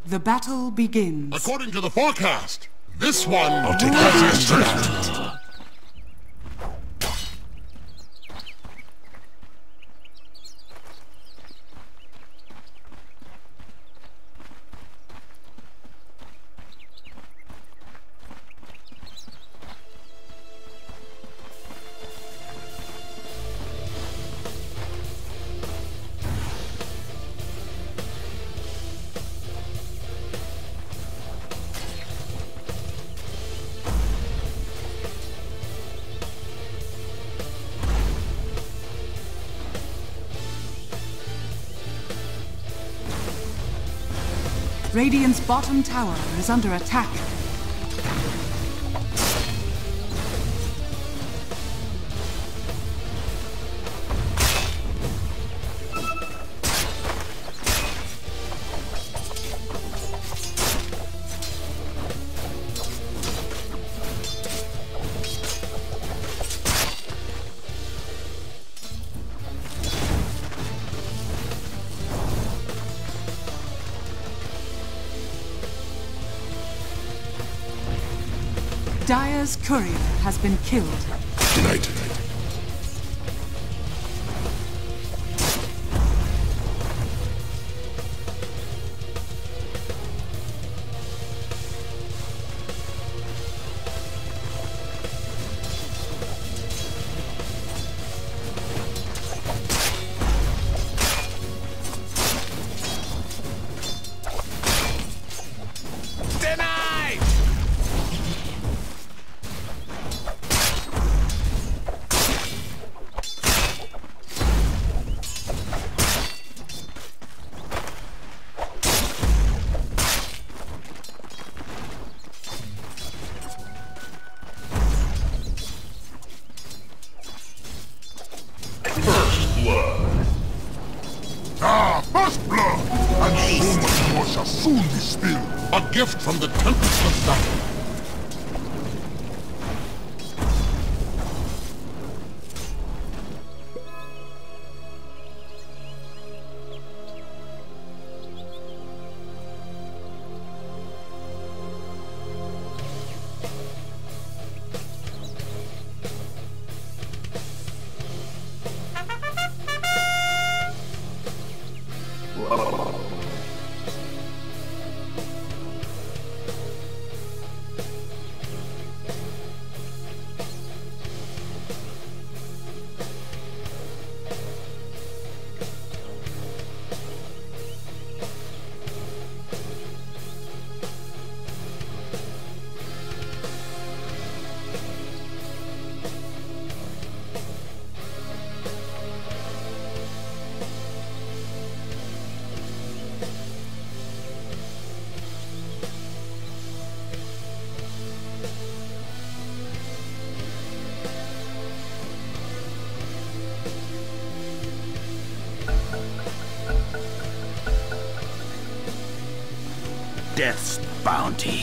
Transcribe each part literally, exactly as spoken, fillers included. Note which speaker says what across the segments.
Speaker 1: The battle begins.
Speaker 2: According to the forecast, this one
Speaker 3: I'll take
Speaker 2: that.
Speaker 1: Radiant's bottom tower is under attack. Dire's courier has been killed.
Speaker 3: Tonight.
Speaker 2: Ah, first blood! And so much more shall soon be spilled. A gift from the Tempest of Battle.
Speaker 4: Death's bounty.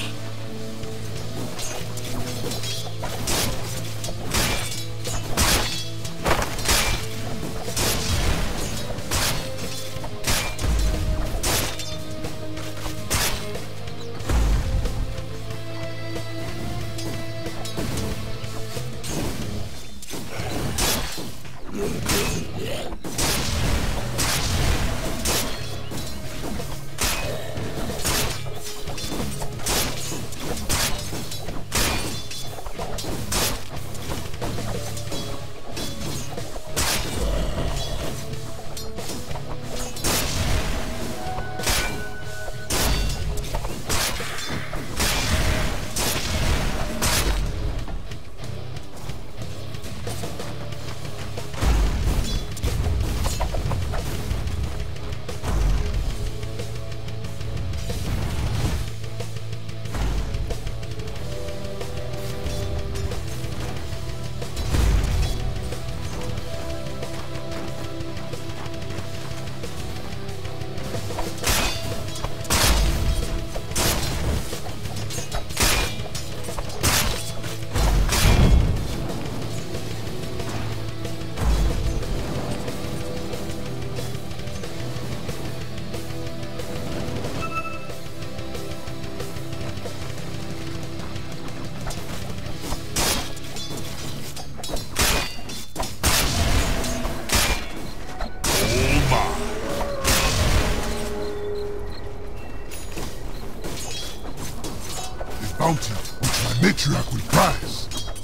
Speaker 2: bounty which my matriarch will prize.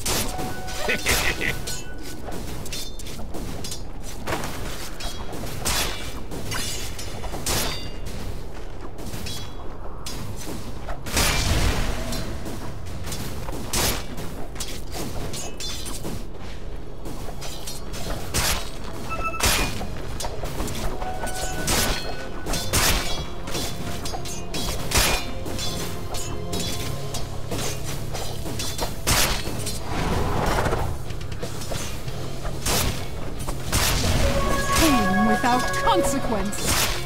Speaker 1: Without consequence.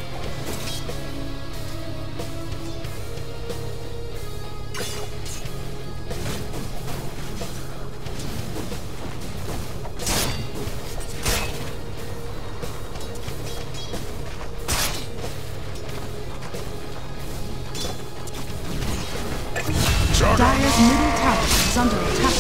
Speaker 1: Dire's middle tower is under attack.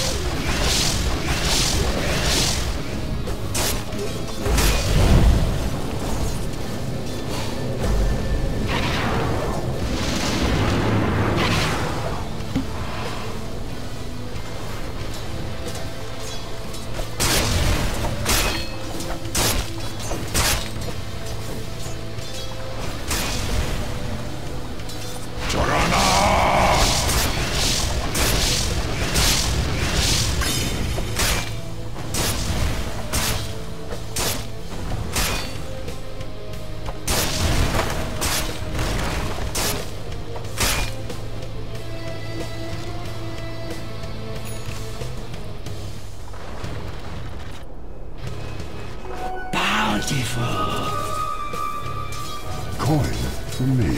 Speaker 2: Coin for me.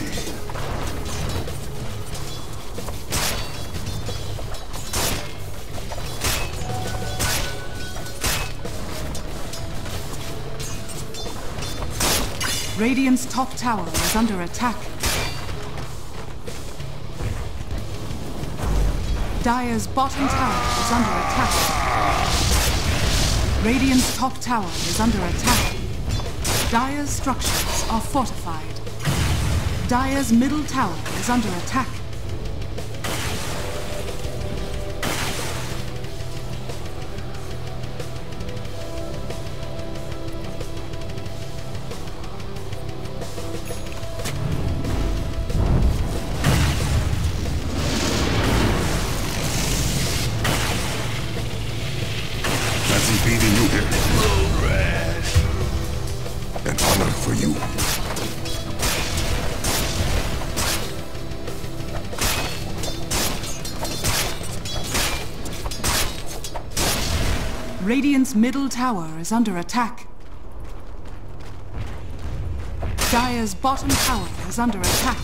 Speaker 1: Radiant's top tower is under attack. Dire's bottom tower is under attack. Radiant's top tower is under attack. Dire's structures are fortified. Dire's middle tower is under attack.
Speaker 2: Fancy beating you here. An honor for you.
Speaker 1: Radiant's middle tower is under attack. Dire's bottom tower is under attack.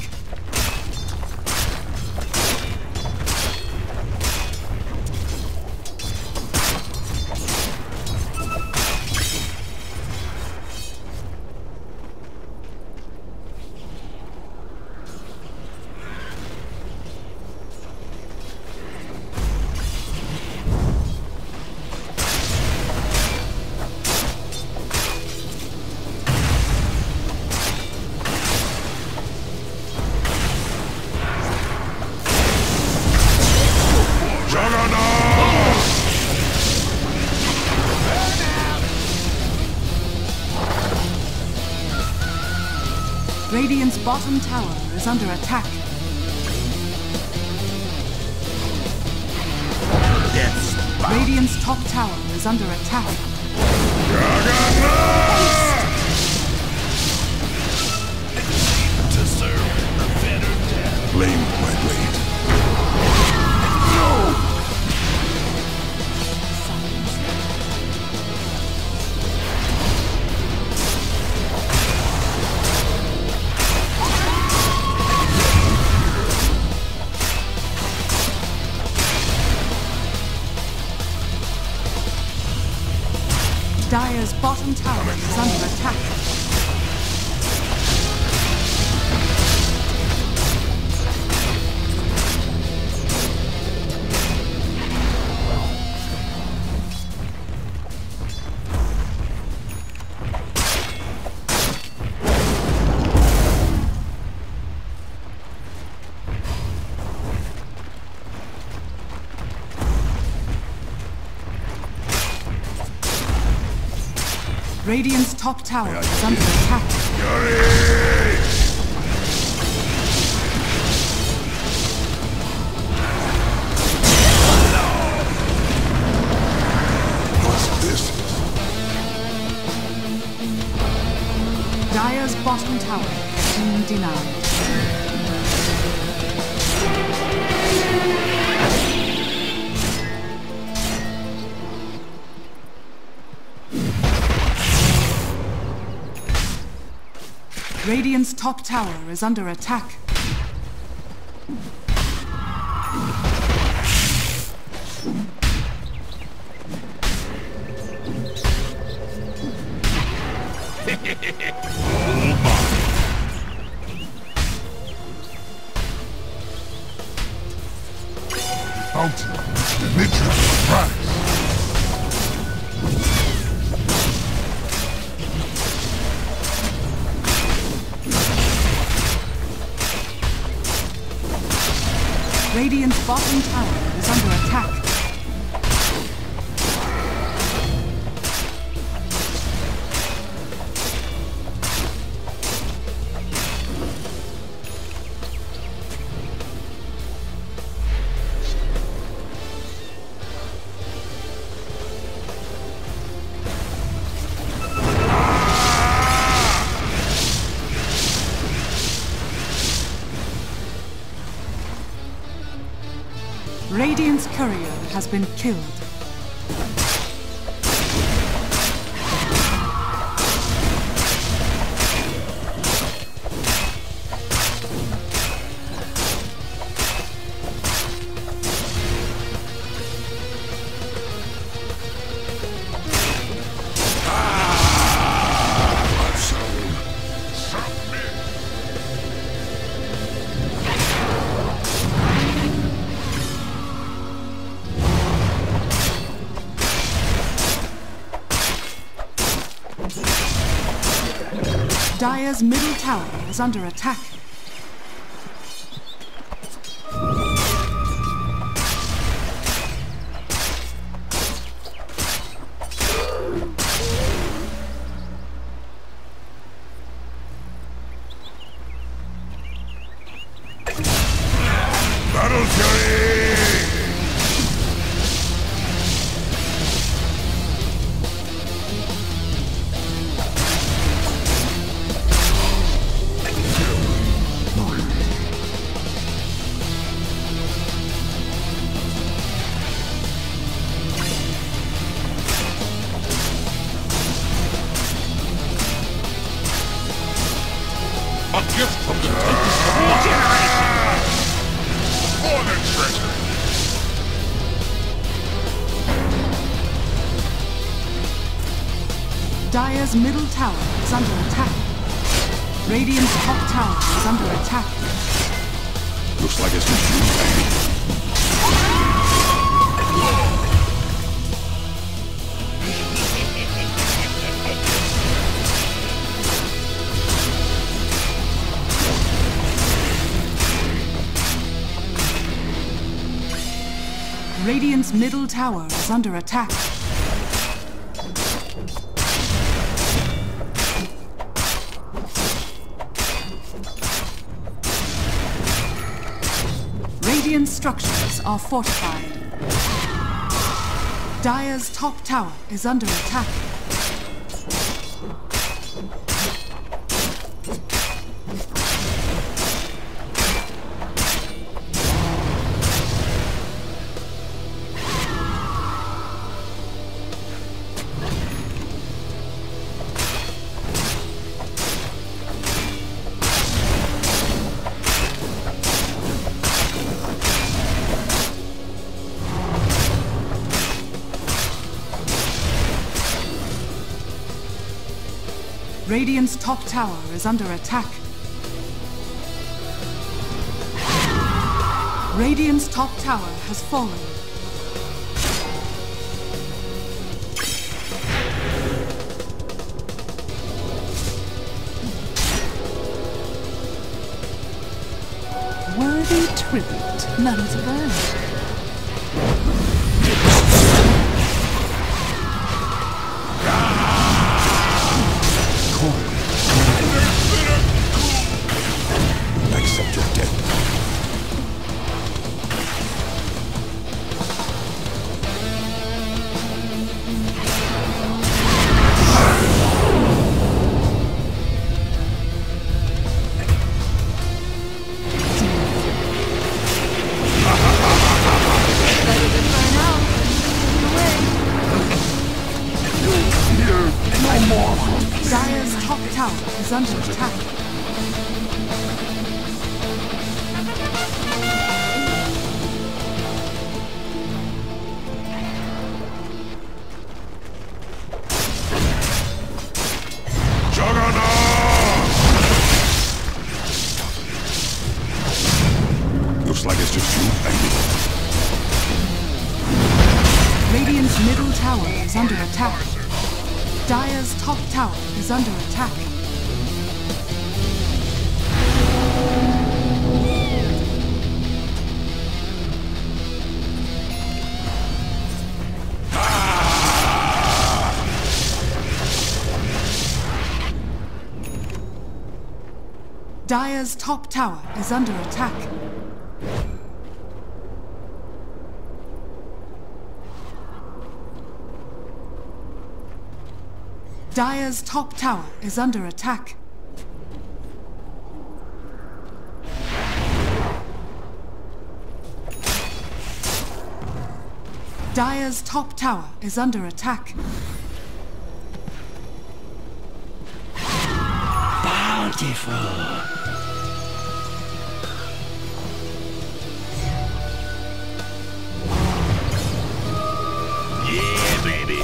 Speaker 1: Radiant's bottom tower is under attack.
Speaker 4: Death's bounty.
Speaker 1: Radiant's top tower is under attack.
Speaker 4: To serve a better death.
Speaker 2: Blame my blade. No!
Speaker 1: Dire's bottom tower is under attack. Radiant's top tower is under attack.
Speaker 2: What's this?
Speaker 1: Dire's bottom tower has been denied. Radiant's top tower is under attack.
Speaker 2: Bounty, nature surprise.
Speaker 1: Radiant's bottom tower is under attack. Radiant's courier has been killed. Dire's middle tower is under attack.
Speaker 2: Battle Fury! A gift from the Tempest of Regeneration! For the treasure!
Speaker 1: Dire's middle tower is under attack. Radiant's top tower is under attack.
Speaker 4: Looks like it's just you, baby.
Speaker 1: Radiant's middle tower is under attack. Radiant structures are fortified. Dire's top tower is under attack. Radiant's top tower is under attack. Radiant's top tower has fallen.
Speaker 3: Worthy tribute, none to burn.
Speaker 1: is under attack.
Speaker 4: Looks like it's just you, baby.
Speaker 1: Radiant's middle tower is under attack. Dire's top tower is under attack. Dire's top tower is under attack. Dire's top tower is under attack. Dire's top tower is under attack.
Speaker 5: Bountiful. Yeah, baby.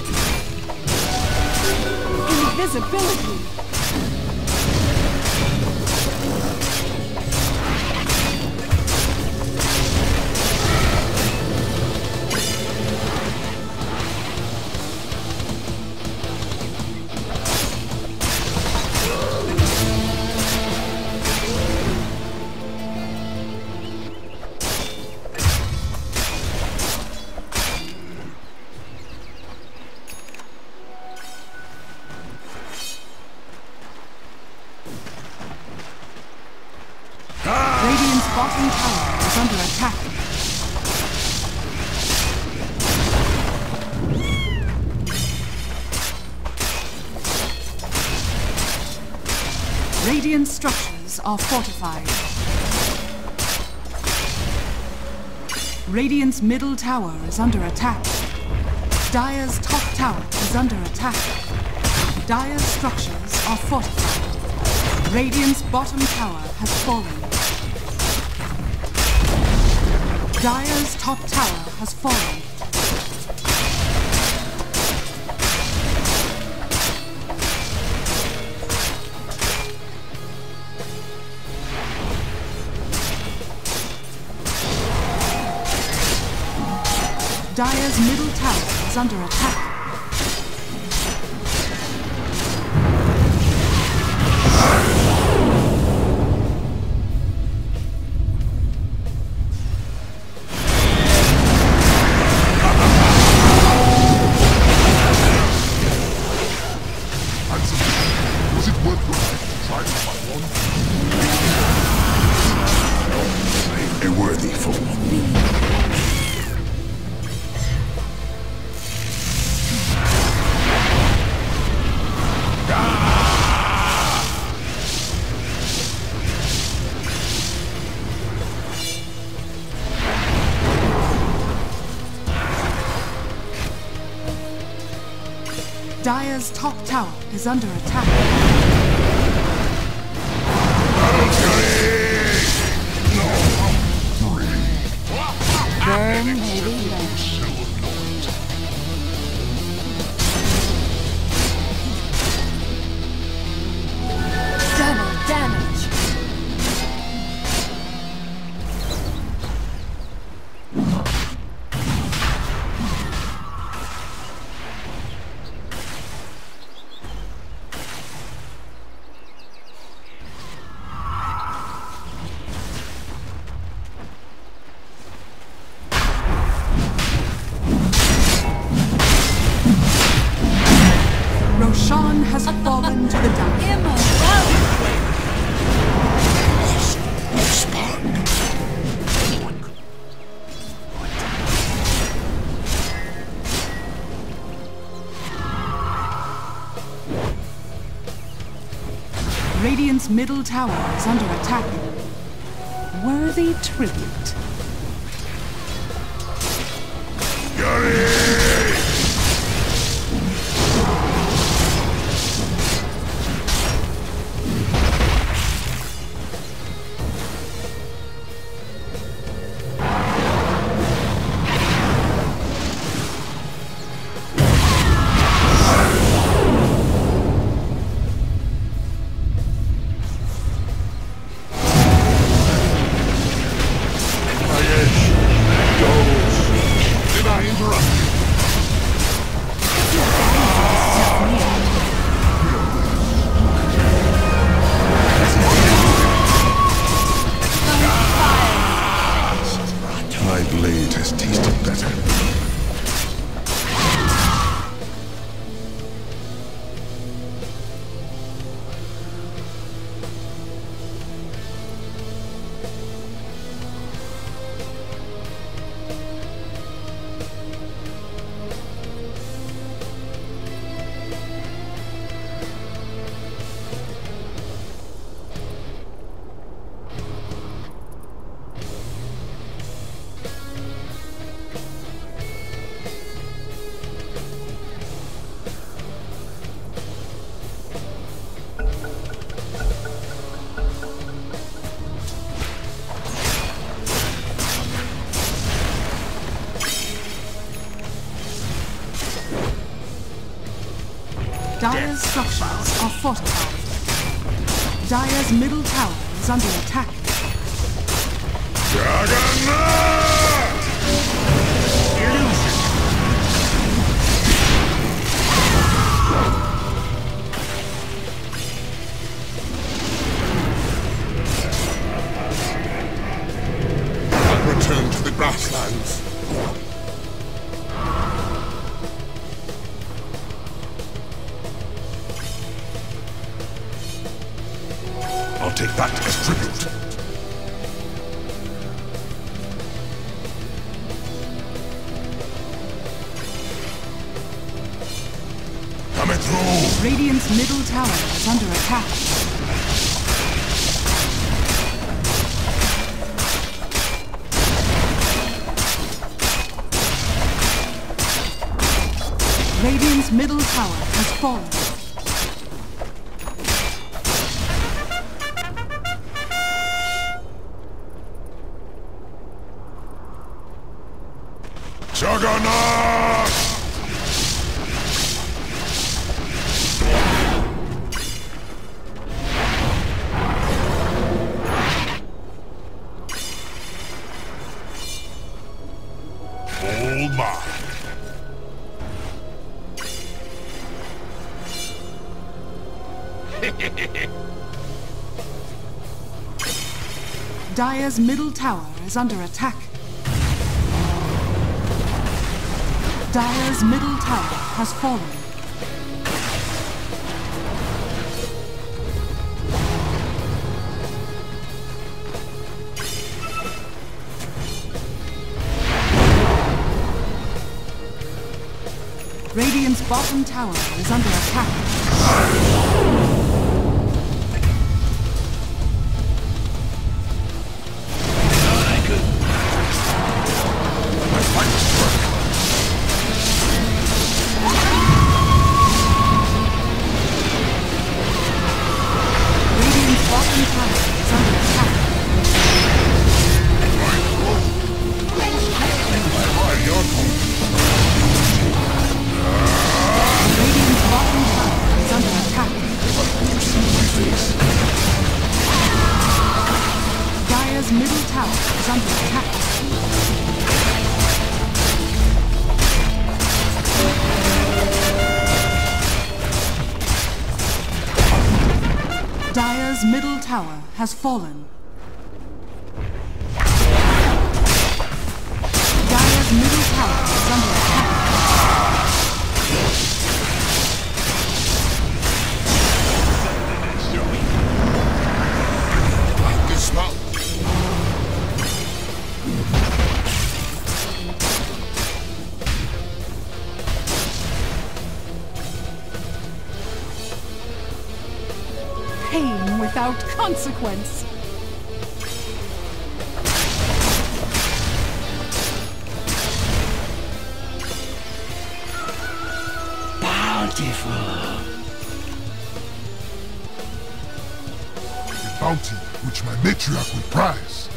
Speaker 3: Invisibility.
Speaker 1: Radiant's bottom tower is under attack. Radiant structures are fortified. Radiant's middle tower is under attack. Dire's top tower is under attack. Dire's structures are fortified. Radiant's bottom tower has fallen. Dire's top tower has fallen. Dire's middle tower is under attack.
Speaker 2: Was it worth your life to try to fight one?
Speaker 4: A worthy fool.
Speaker 1: Dire's top tower is under attack.
Speaker 3: Burn, heavy burn. Double damage.
Speaker 1: Roshan has fallen to the dark. Radiant's middle tower is under attack.
Speaker 3: Worthy tribute.
Speaker 1: Dire's structures are fortified. Dire's middle tower is under attack.
Speaker 2: Juggernaut!
Speaker 5: Illusion.
Speaker 2: I'll return to the grasslands.
Speaker 4: I'll take that as tribute.
Speaker 2: Coming through!
Speaker 1: Radiant's middle tower is under attack. Radiant's middle tower has fallen.
Speaker 2: Juggernaut! All mine.
Speaker 1: Dire's middle tower is under attack. Dire's middle tower has fallen. Radiant's bottom tower is under attack. Radiant's bottom tower is under attack. Radiant's bottom tower is under attack. Dire's middle tower is under attack. Dire's middle tower has fallen. Dire's middle tower is under attack.
Speaker 2: Dismount.
Speaker 3: Pain without consequence.
Speaker 5: Bountiful.
Speaker 2: The bounty which my matriarch will prize.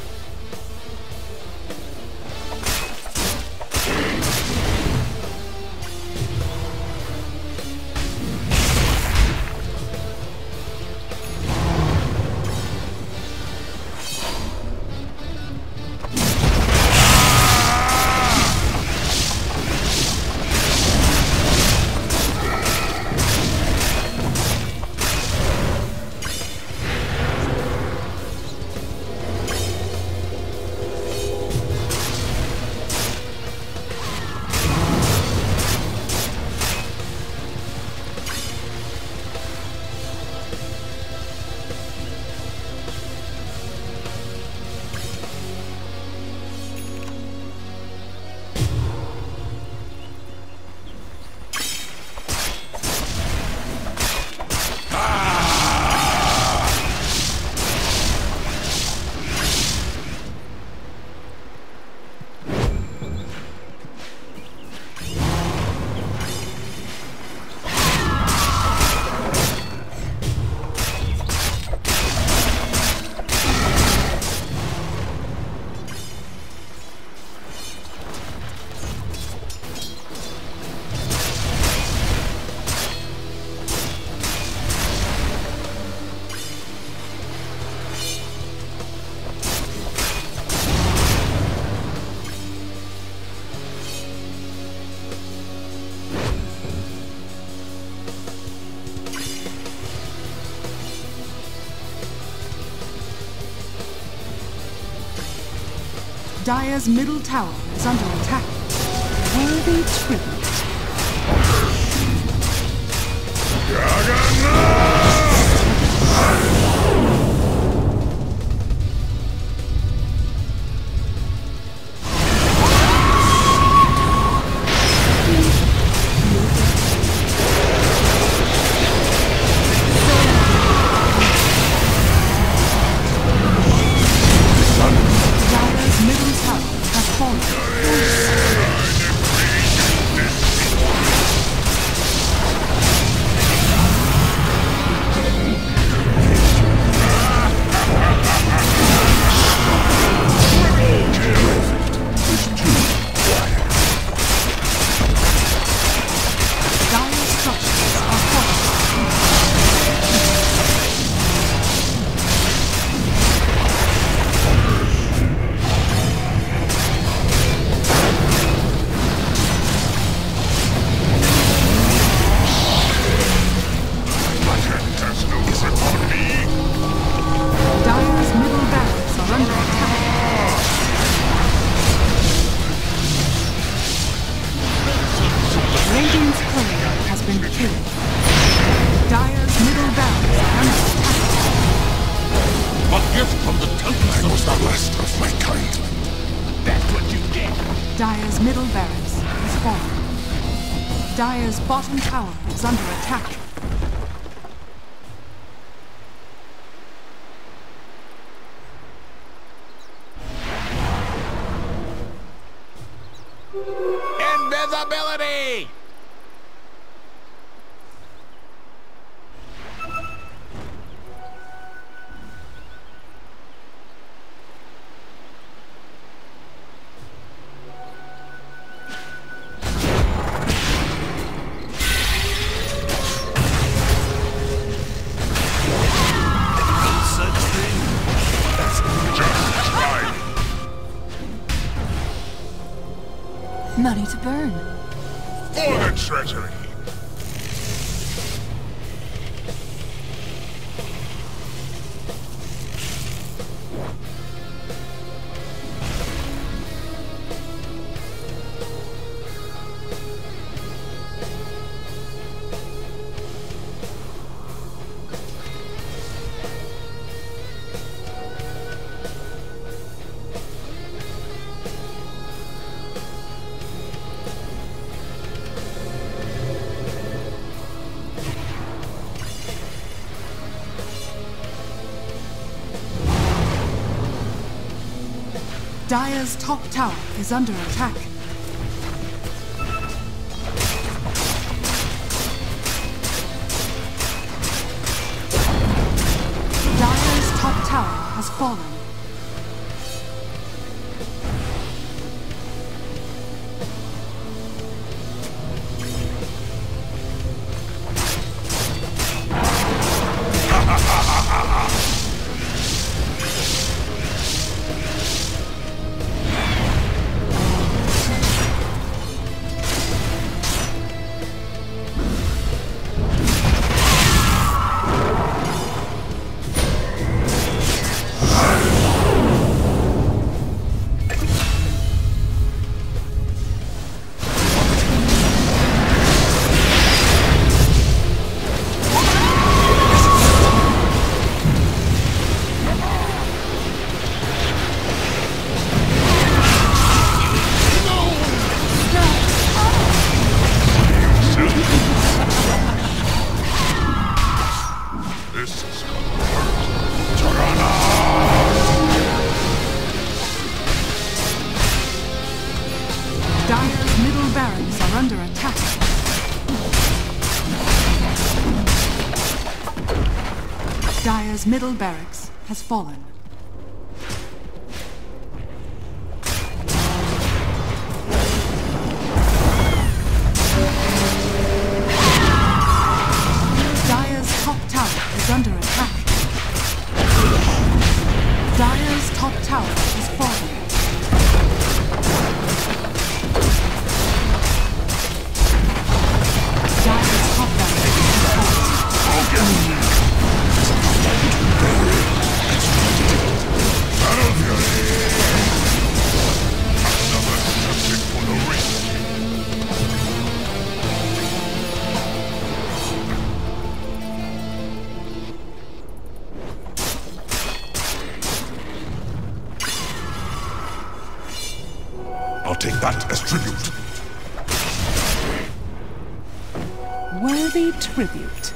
Speaker 1: Dire's middle tower is under attack. Worthy tribute. Dire's middle tower has fallen. Dire's middle barracks has fallen. Dire's bottom tower is under attack.
Speaker 2: Invisibility!
Speaker 3: Money to burn.
Speaker 2: For the treasury!
Speaker 1: Dire's top tower is under attack. Dire's top tower has fallen. Dire's middle barracks are under attack. Dire's middle barracks has fallen. Dire's top tower is under attack. Dire's top tower has fallen. Dire's top barracks has fallen.
Speaker 4: I'll take that as tribute.
Speaker 3: Worthy tribute.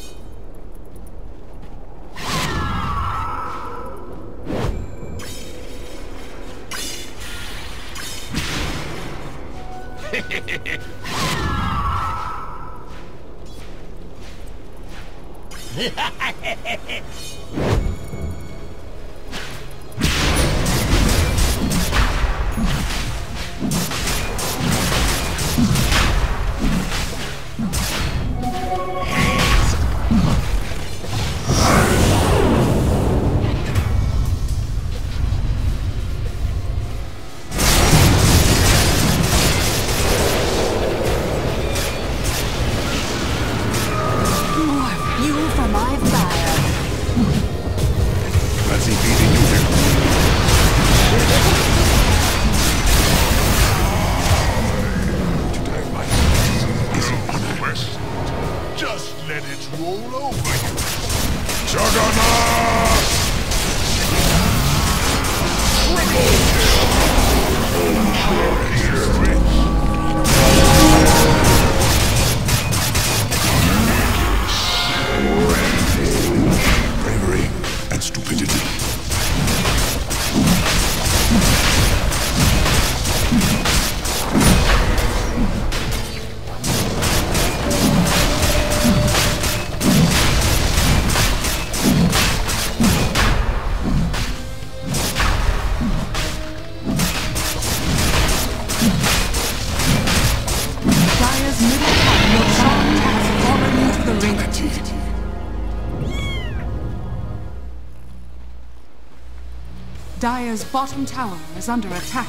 Speaker 1: Dire's bottom tower is under attack.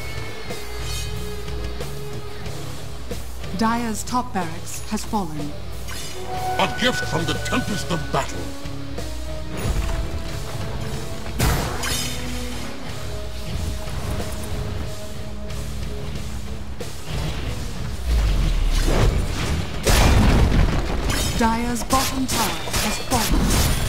Speaker 1: Dire's top barracks has fallen.
Speaker 2: A gift from the Tempest of Battle.
Speaker 1: Dire's bottom tower has fallen.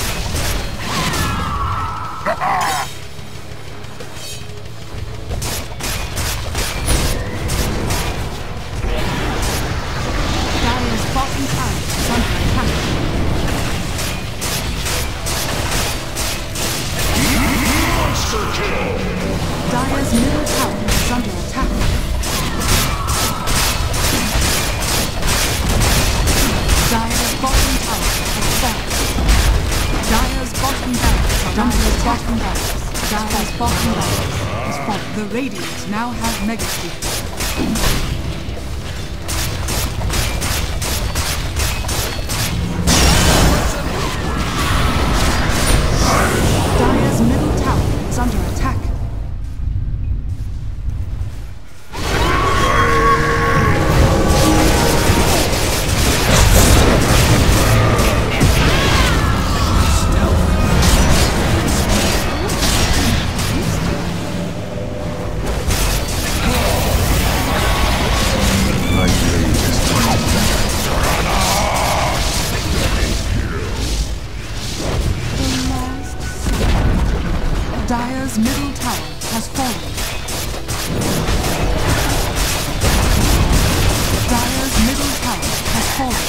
Speaker 1: Dire's bottom tower is under attack.
Speaker 2: Monster kill!
Speaker 1: Dire's middle tower is under attack. Dire's bottom tower has fallen. Dire's bottom barracks are Dire's bottom barracks. Dire's bottom barracks has fallen. The Radiant now have Mega Shield. Dire's middle tower is under attack. Dire's middle tower has fallen. Dire's middle tower has fallen.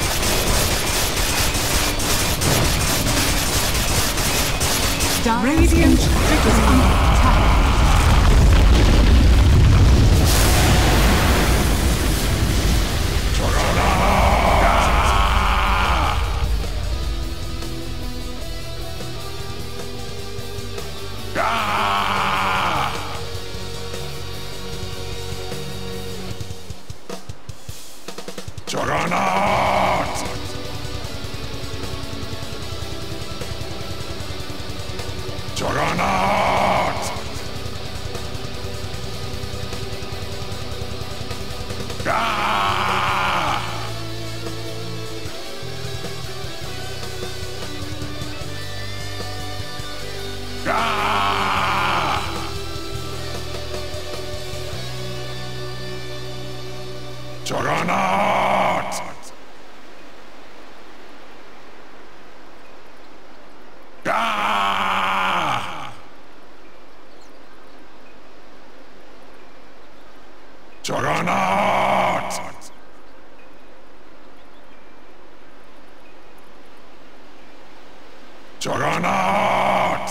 Speaker 1: Dire's Radiant is under attack.
Speaker 4: Juggernaut! Juggernaut! Ah! Ah! Juggernaut! Ah! Juggernaut! Juggernaut!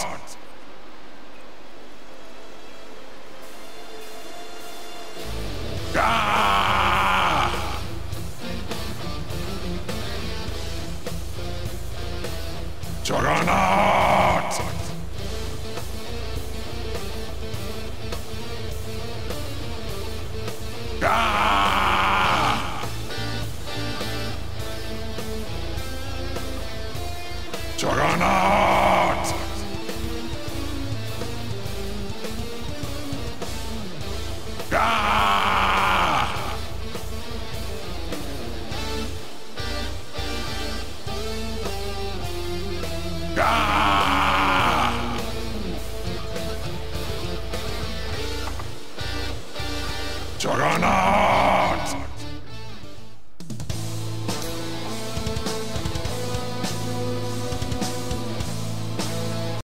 Speaker 4: Ah! Juggernaut! Ah! Juggernaut! Ah! Ah! Juggernaut!